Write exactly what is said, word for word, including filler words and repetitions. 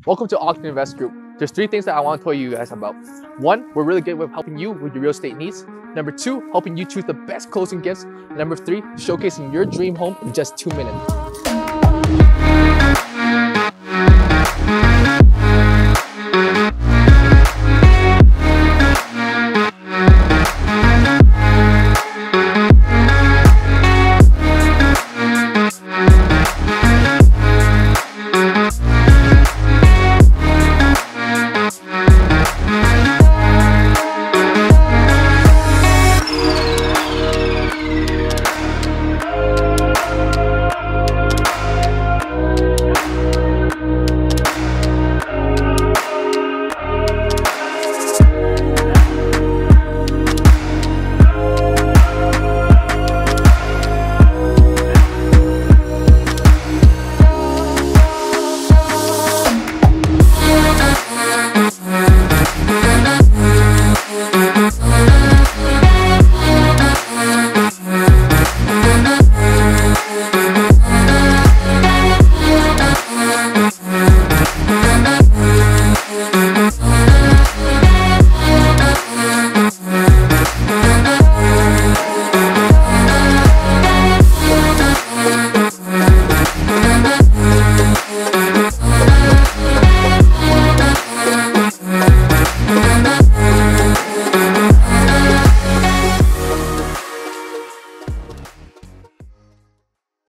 Welcome to Ogden Invest Group. There's three things that I want to tell you guys about. One, we're really good with helping you with your real estate needs. Number two, helping you choose the best closing gifts. And number three, showcasing your dream home in just two minutes.